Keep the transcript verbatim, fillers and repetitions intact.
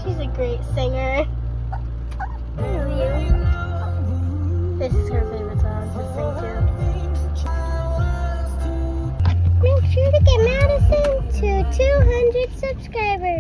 She's a great singer. I love you. This is her favorite song to sing to. Make sure to get Madison to two hundred subscribers.